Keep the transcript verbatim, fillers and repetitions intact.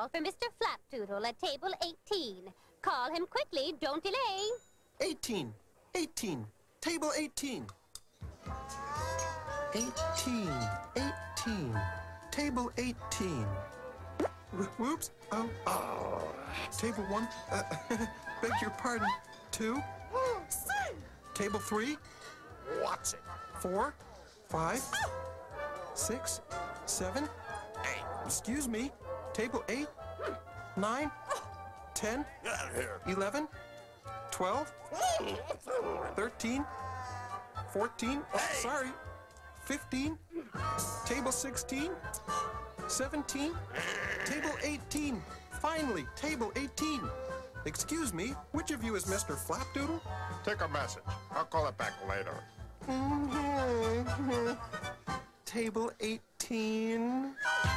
call for Mister Flapdoodle at table eighteen. Call him quickly, don't delay. eighteen. eighteen. Table eighteen. eighteen. eighteen. Table eighteen. Whoops. Oh. Oh. Table one. Uh, beg your pardon. Two. Table three. What's it? Four. Five. Six. Seven. Eight. Excuse me. Table eight. Nine. Ten. Get out of here. Eleven. Twelve. Thirteen. Fourteen. Oh, Hey. sorry. Fifteen. Table sixteen. Seventeen. Table eighteen. Finally, table eighteen. Excuse me, which of you is Mister Flapdoodle? Take a message. I'll call it back later. Table eighteen.